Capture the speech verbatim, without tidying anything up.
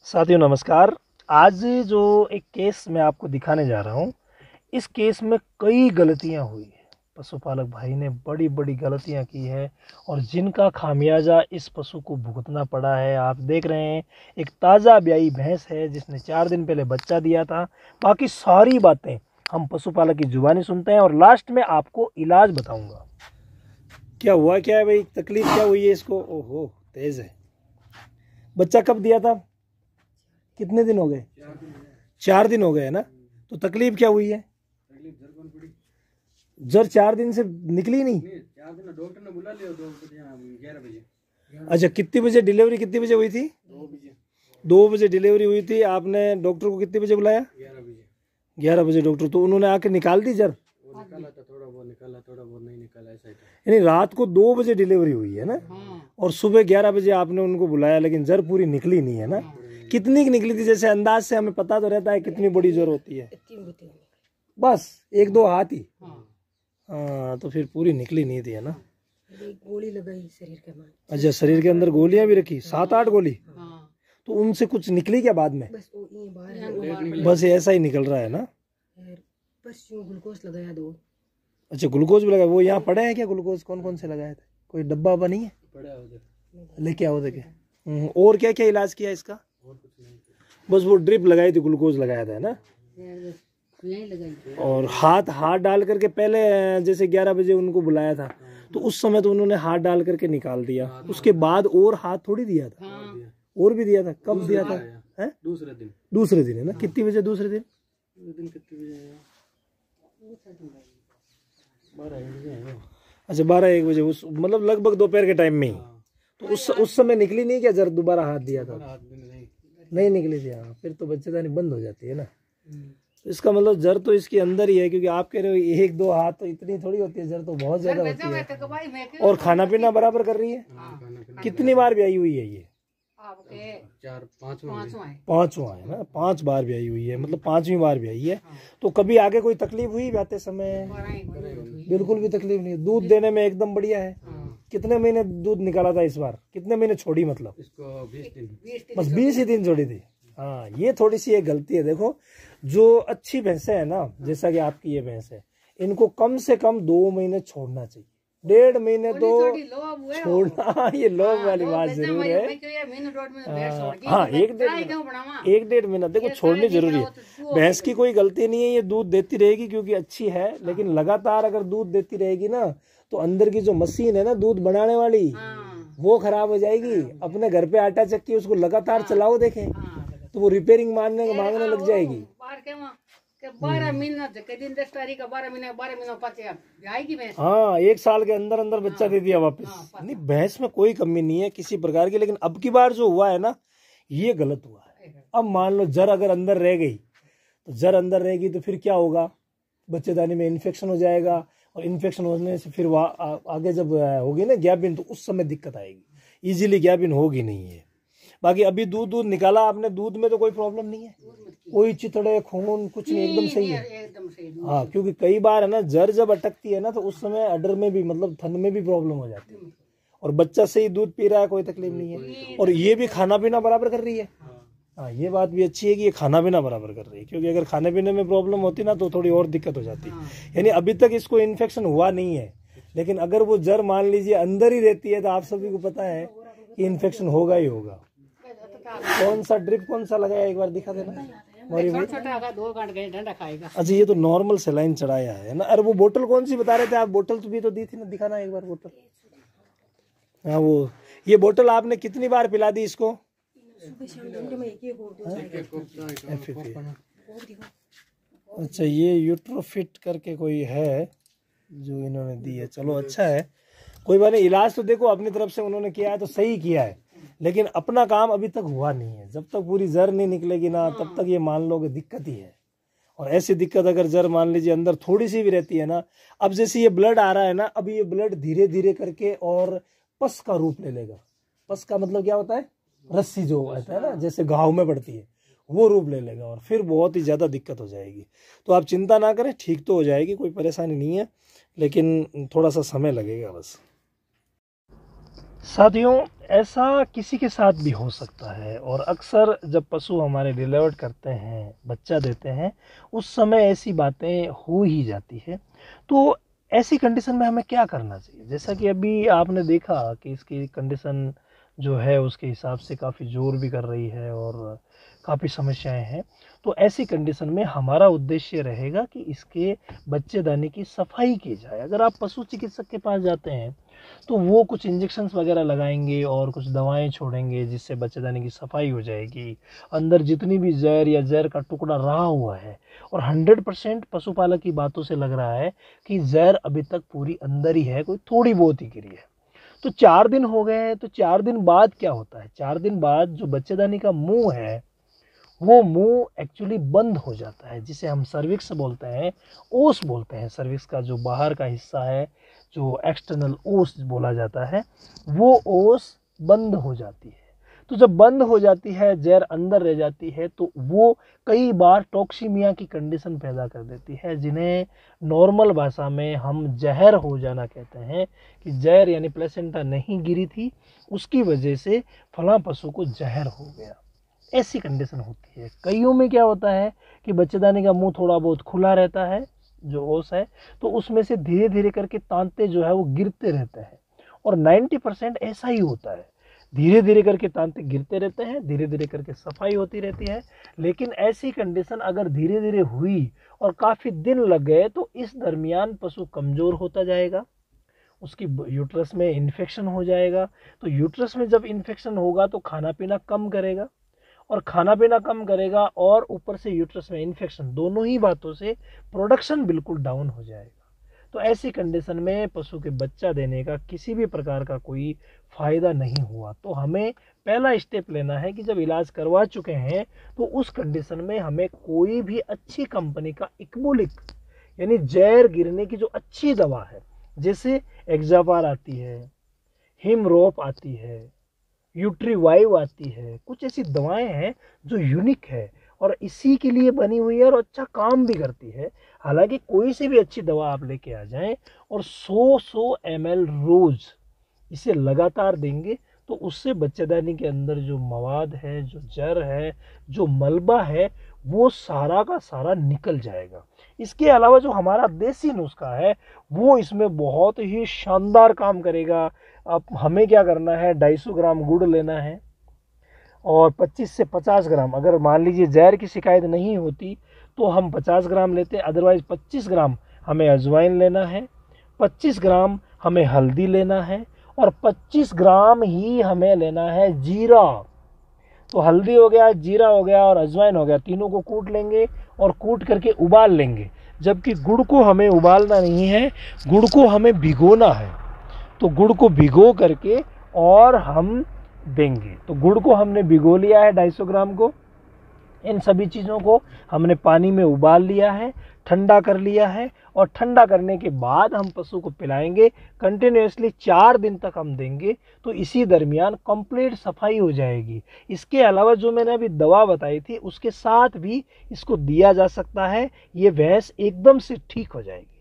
साथियों नमस्कार। आज जो एक केस मैं आपको दिखाने जा रहा हूँ, इस केस में कई गलतियाँ हुई है। पशुपालक भाई ने बड़ी बड़ी गलतियाँ की है और जिनका खामियाजा इस पशु को भुगतना पड़ा है। आप देख रहे हैं, एक ताज़ा ब्याई भैंस है जिसने चार दिन पहले बच्चा दिया था। बाकी सारी बातें हम पशुपालक की जुबानी सुनते हैं और लास्ट में आपको इलाज बताऊंगा। क्या हुआ, क्या है भाई, तकलीफ क्या हुई है इसको? ओहो, तेज है। बच्चा कब दिया था? कितने दिन हो गए? चार दिन हो गए ना। तो तकलीफ क्या हुई है? जर चार दिन से निकली नहीं? चार दिन डॉक्टर ने बुला लिया दो बजे ग्यारह बजे। अच्छा, कितनी बजे डिलीवरी कितनी बजे हुई थी? दो बजे दो बजे डिलीवरी हुई थी। आपने डॉक्टर को कितने बजे बुलाया? ग्यारह बजे। ग्यारह बजे डॉक्टर, तो उन्होंने आके निकाल दी जर? वो निकाला था, थोड़ा बहुत निकाला, थोड़ा बहुत नहीं निकाला, ऐसा ही था। यानी रात को दो बजे डिलीवरी हुई है ना? हाँ। और सुबह ग्यारह बजे आपने उनको बुलाया, लेकिन जर पूरी निकली नहीं है ना? कितनी की निकली थी? जैसे अंदाज से हमें पता तो रहता है कितनी बड़ी जर होती है। बस एक दो हाथ ही? हाँ, तो फिर पूरी निकली नहीं थी है ना? गोली लगाई शरीर के अंदर। अच्छा, शरीर के अंदर गोलियां भी रखी, सात आठ गोली? हाँ। तो उनसे कुछ निकली क्या बाद में? बस वो ये बाहर बस ऐसा ही निकल रहा है ना? बस यूं ग्लूकोज लगाया दो। अच्छा, ग्लूकोज भी लगाया? वो यहाँ पड़े हैं क्या ग्लूकोज? कौन कौन से लगाए थे? कोई डब्बा वब्बा नहीं है? पड़ा है उधर, लेके आओ देखे। हम्म, और क्या क्या इलाज किया इसका? और कुछ नहीं। बस वो ड्रिप लगाई थी, ग्लूकोज लगाया था है ना? यहीं लगाई। और हाथ हाथ डाल करके पहले, जैसे ग्यारह बजे उनको बुलाया था तो उस समय तो उन्होंने हाथ डाल करके निकाल दिया, उसके बाद और हाथ थोड़ी दिया था? हाँ। और भी दिया था? कब दिया था? है दूसरे दिन। दूसरे दिन है ना? कितनी बजे दूसरे दिन? दिन कितने बजे आया? बारह एक बजे आया। अच्छा, बारह एक बजे, उस मतलब लगभग दोपहर के टाइम में ही। तो उस उस समय निकली नहीं क्या जर? दोबारा हाथ दिया था? हाथ में नहीं नहीं निकली थी। हाँ, फिर तो बच्चेदानी बंद हो जाती है ना। तो इसका मतलब जर तो इसके अंदर ही है, क्योंकि आप कह रहे हो एक दो हाथ, तो इतनी थोड़ी होती है, जर तो बहुत ज्यादा होती है। और खाना पीना बराबर कर रही है? कितनी बार ब्याई हुई है ये? चार पांचवा पांचवा है ना? पांच बार ब्याई हुई है, मतलब पांचवी बार ब्याई है। तो कभी आगे कोई तकलीफ हुई ब्याते समय? बिल्कुल भी तकलीफ नहीं। दूध देने में एकदम बढ़िया है। कितने महीने दूध निकाला था इस बार? कितने महीने छोड़ी मतलब? इसको बीस दिन। बस बीस ही दिन छोड़ी थी। हाँ, ये थोड़ी सी एक गलती है। देखो, जो अच्छी भैंसे है ना, जैसा कि आपकी ये भैंस है, इनको कम से कम दो महीने छोड़ना चाहिए। डेढ़ महीने तो छोड़ना, ये लोग वाली बात जरूर है। हाँ, एक डेढ़ एक डेढ़ महीना देखो छोड़नी जरूरी है। भैंस की कोई गलती नहीं है, ये दूध देती रहेगी क्योंकि अच्छी है, लेकिन लगातार अगर दूध देती रहेगी ना, तो अंदर की जो मशीन है ना दूध बनाने वाली, वो खराब हो जाएगी। अपने घर पे आटा चक्की, उसको लगातार चलाओ देखें, तो वो रिपेयरिंग मांगने मांगने लग जाएगी। बारह महीना दिन दस तारीख का बारह महीना बारह महीना पाँच जाएगी भैंस। हाँ, एक साल के अंदर अंदर बच्चा दे दिया वापस। नहीं, भैंस में कोई कमी नहीं है किसी प्रकार की, लेकिन अब की बार जो हुआ है ना, ये गलत हुआ है। अब मान लो जर अगर अंदर रह गई, तो जर अंदर रहेगी तो फिर क्या होगा? बच्चेदानी में इन्फेक्शन हो जाएगा, और इन्फेक्शन होने से फिर वह आगे जब होगी ना गैबिन, तो उस समय दिक्कत आएगी। इजीली गैबिन होगी नहीं है। बाकी अभी दूध दूध निकाला आपने, दूध में तो कोई प्रॉब्लम नहीं है, कोई चिथड़े खून कुछ नहीं, एकदम सही है। हाँ, क्योंकि कई बार है ना, जर जब अटकती है ना, तो उस समय अडर में भी, मतलब थन में भी प्रॉब्लम हो जाती है। और बच्चा सही दूध पी रहा है, कोई तकलीफ नहीं है। और ये भी खाना पीना बराबर कर रही है। हाँ, ये बात भी अच्छी है कि ये खाना पीना बराबर कर रही है, क्योंकि अगर खाने पीने में प्रॉब्लम होती ना, तो थोड़ी और दिक्कत हो जाती। यानी अभी तक इसको इन्फेक्शन हुआ नहीं है, लेकिन अगर वो जर मान लीजिए अंदर ही रहती है, तो आप सभी को पता है कि इन्फेक्शन होगा ही होगा। कौन सा ड्रिप कौन सा लगाया, एक बार दिखा देना। अच्छा, ये तो नॉर्मल सेलाइन चढ़ाया है ना? अरे वो बोतल कौन सी बता रहे थे आप? बोतल तो भी तो दी थी ना, दिखाना एक बार बोतल। हाँ, वो ये बोतल आपने कितनी बार पिला दी इसको? अच्छा, ये यूट्रोफिट करके कोई है जो इन्होंने दी है। चलो अच्छा है, कोई बात नहीं। इलाज तो देखो अपनी तरफ से उन्होंने किया है तो सही किया है, लेकिन अपना काम अभी तक हुआ नहीं है। जब तक पूरी जर नहीं निकलेगी ना, तब तक ये मान लो कि दिक्कत ही है। और ऐसी दिक्कत अगर जर मान लीजिए अंदर थोड़ी सी भी रहती है ना, अब जैसे ये ब्लड आ रहा है ना, अब ये ब्लड धीरे धीरे करके और पस का रूप ले लेगा। पस का मतलब क्या होता है? रस्सी जो होता है ना, जैसे घाव में पड़ती है, वो रूप ले लेगा, और फिर बहुत ही ज़्यादा दिक्कत हो जाएगी। तो आप चिंता ना करें, ठीक तो हो जाएगी, कोई परेशानी नहीं है, लेकिन थोड़ा सा समय लगेगा बस। साथियों, ऐसा किसी के साथ भी हो सकता है और अक्सर जब पशु हमारे डिलीवर करते हैं, बच्चा देते हैं, उस समय ऐसी बातें हो ही जाती है। तो ऐसी कंडीशन में हमें क्या करना चाहिए? जैसा कि अभी आपने देखा कि इसकी कंडीशन जो है उसके हिसाब से काफ़ी ज़ोर भी कर रही है और काफ़ी समस्याएं हैं। तो ऐसी कंडीशन में हमारा उद्देश्य रहेगा कि इसके बच्चेदानी की सफाई की जाए। अगर आप पशु चिकित्सक के पास जाते हैं तो वो कुछ इंजेक्शंस वगैरह लगाएंगे और कुछ दवाएं छोड़ेंगे जिससे बच्चेदानी की सफाई हो जाएगी। अंदर जितनी भी जहर या जहर का टुकड़ा रहा हुआ है, और हंड्रेड परसेंट पशुपालक की बातों से लग रहा है कि जहर अभी तक पूरी अंदर ही है, कोई थोड़ी बहुत ही गिरी है। तो चार दिन हो गए हैं, तो चार दिन बाद क्या होता है? चार दिन बाद जो बच्चेदानी का मुंह है वो मुंह एक्चुअली बंद हो जाता है, जिसे हम सर्विक्स बोलते हैं, ओस बोलते हैं। सर्विक्स का जो बाहर का हिस्सा है, जो एक्सटर्नल ओस बोला जाता है, वो ओस बंद हो जाती है। तो जब बंद हो जाती है, जहर अंदर रह जाती है, तो वो कई बार टॉक्सीमिया की कंडीशन पैदा कर देती है, जिन्हें नॉर्मल भाषा में हम जहर हो जाना कहते हैं। कि जहर यानी प्लेसेंटा नहीं गिरी थी, उसकी वजह से फलां पशु को जहर हो गया, ऐसी कंडीशन होती है। कईयों में क्या होता है कि बच्चेदानी का मुंह थोड़ा बहुत खुला रहता है, जो ओस है, तो उसमें से धीरे धीरे करके तांते जो है वो गिरते रहते हैं, और नब्बे परसेंट ऐसा ही होता है। धीरे धीरे करके तांते गिरते रहते हैं, धीरे धीरे करके सफाई होती रहती है। लेकिन ऐसी कंडीशन अगर धीरे धीरे हुई और काफ़ी दिन लग गए तो इस दरमियान पशु कमज़ोर होता जाएगा, उसकी यूट्रस में इन्फेक्शन हो जाएगा। तो यूट्रस में जब इन्फेक्शन होगा तो खाना पीना कम करेगा, और खाना पीना कम करेगा और ऊपर से यूट्रस में इन्फेक्शन, दोनों ही बातों से प्रोडक्शन बिल्कुल डाउन हो जाएगा। तो ऐसी कंडीशन में पशु के बच्चा देने का किसी भी प्रकार का कोई फ़ायदा नहीं हुआ। तो हमें पहला स्टेप लेना है कि जब इलाज करवा चुके हैं तो उस कंडीशन में हमें कोई भी अच्छी कंपनी का इक्बोलिक यानी जहर गिरने की जो अच्छी दवा है, जैसे एक्जापार आती है, हिमरोप आती है, यूट्रीवाइव आती है, कुछ ऐसी दवाएं हैं जो यूनिक है और इसी के लिए बनी हुई है और अच्छा काम भी करती है। हालांकि कोई सी भी अच्छी दवा आप लेके आ जाएं और सौ सौ एम एल रोज इसे लगातार देंगे तो उससे बच्चेदानी के अंदर जो मवाद है, जो जर है, जो मलबा है, वो सारा का सारा निकल जाएगा। इसके अलावा जो हमारा देसी नुस्खा है वो इसमें बहुत ही शानदार काम करेगा। अब हमें क्या करना है, ढाई सौ ग्राम गुड़ लेना है और पच्चीस से पचास ग्राम, अगर मान लीजिए जहर की शिकायत नहीं होती तो हम पचास ग्राम लेते हैं, अदरवाइज पच्चीस ग्राम हमें अजवाइन लेना है, पच्चीस ग्राम हमें हल्दी लेना है और पच्चीस ग्राम ही हमें लेना है जीरा। तो हल्दी हो गया, जीरा हो गया और अजवाइन हो गया, तीनों को कूट लेंगे और कूट करके उबाल लेंगे। जबकि गुड़ को हमें उबालना नहीं है, गुड़ को हमें भिगोना है। तो गुड़ को भिगो करके और हम देंगे। तो गुड़ को हमने भिगो लिया है ढाई सौ ग्राम को, इन सभी चीज़ों को हमने पानी में उबाल लिया है, ठंडा कर लिया है और ठंडा करने के बाद हम पशु को पिलाएंगे। कंटिन्यूसली चार दिन तक हम देंगे तो इसी दरमियान कंप्लीट सफाई हो जाएगी। इसके अलावा जो मैंने अभी दवा बताई थी उसके साथ भी इसको दिया जा सकता है, ये भैंस एकदम से ठीक हो जाएगी।